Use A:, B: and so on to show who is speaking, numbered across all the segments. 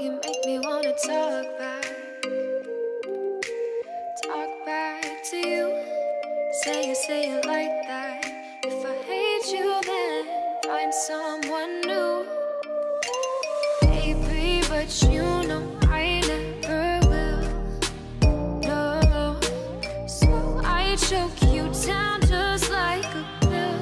A: you make me wanna talk back to you. Say it like that. If I hate you, then find someone new. Baby, but you know I never will. No, so I choke you down just like a pill.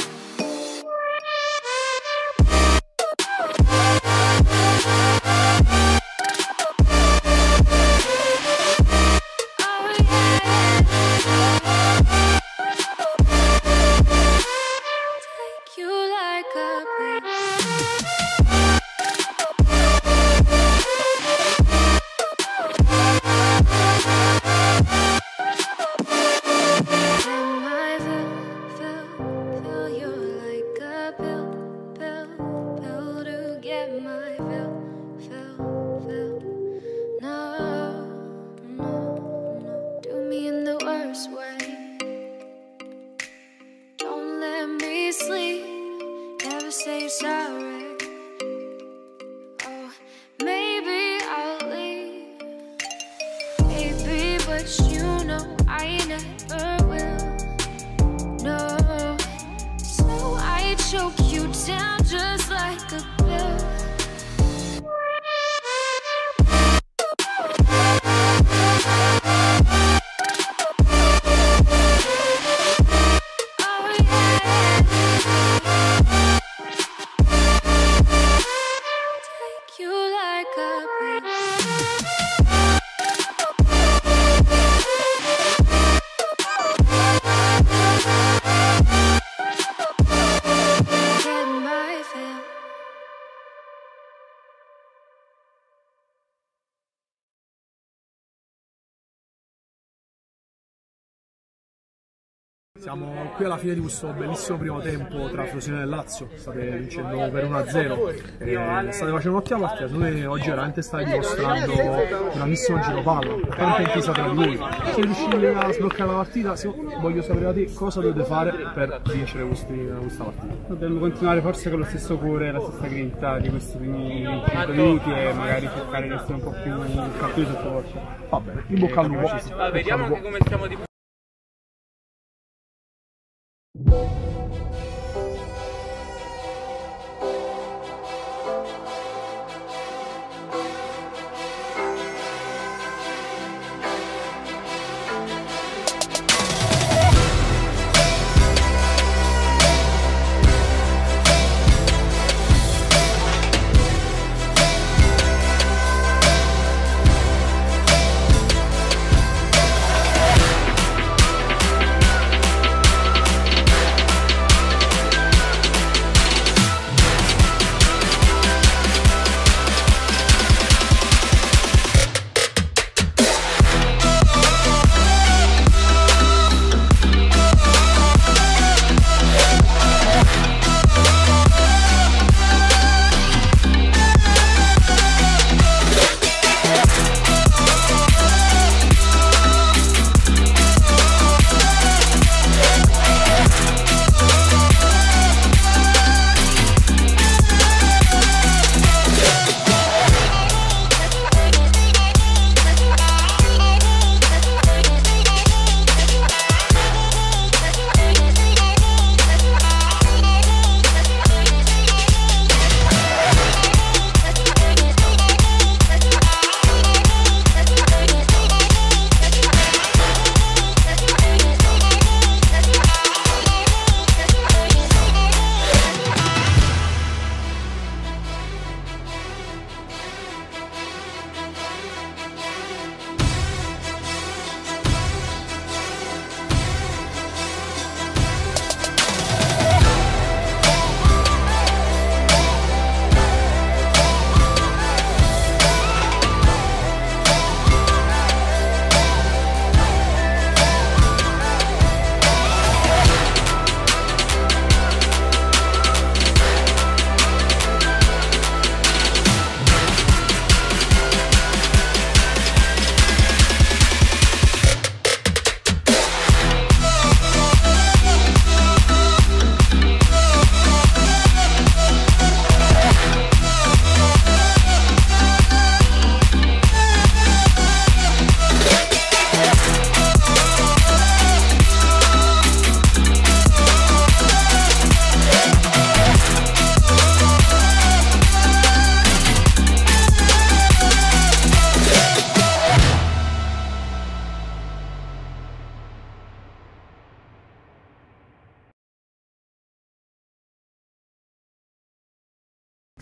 A: Say sorry. Oh, maybe I'll leave. Baby, but you know I never will. No, so I choke you down just like a pill.
B: Siamo qui alla fine di questo bellissimo primo tempo tra Frosinone e Lazio, state vincendo per 1-0, state facendo un'ottima partita, noi oggi veramente state dimostrando un grandissimo giro palla, tanta intesa tra di voi, siete riusciti a sbloccare la partita, voglio sapere da te cosa dovete fare per vincere questa partita.
C: Dobbiamo continuare forse con lo stesso cuore, la stessa grinta di questi primi 25 minuti e magari cercare di essere un po' più cattivi sotto porta.
B: Va bene, in bocca al lupo.
C: Vediamo anche come stiamo di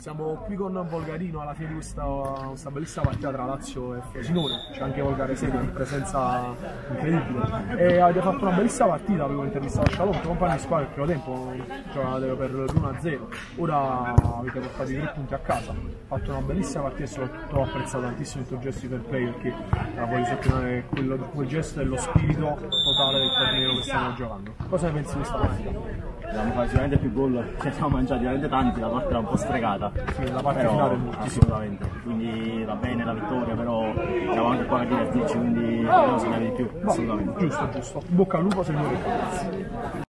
B: Siamo qui con Volgarino alla fine di questa bellissima partita tra Lazio e Frosinone, c'è anche Volgare Serie in presenza incredibile. E avete fatto una bellissima partita, avevo intervistato Scialon, tuo compagno di squadra, il primo tempo giocavate per l'1-0, ora avete portato i 3 punti a casa. Fatto una bellissima partita e soprattutto ho apprezzato tantissimo il tuo gesto di fair play, perché voglio sottolineare quel gesto dello spirito totale del torneo che stiamo giocando. Cosa ne pensi di questa partita?
D: Abbiamo fatto sicuramente più gol, ci siamo mangiati veramente tanti, la partita era un po' stregata.
B: Sì, la parte
D: però,
B: finale è moltissimo.
D: Assolutamente, quindi va bene la vittoria, però siamo anche qua a divertirci, quindi dobbiamo segnare di più, assolutamente.
B: Giusto, giusto. Bocca al lupo, signori.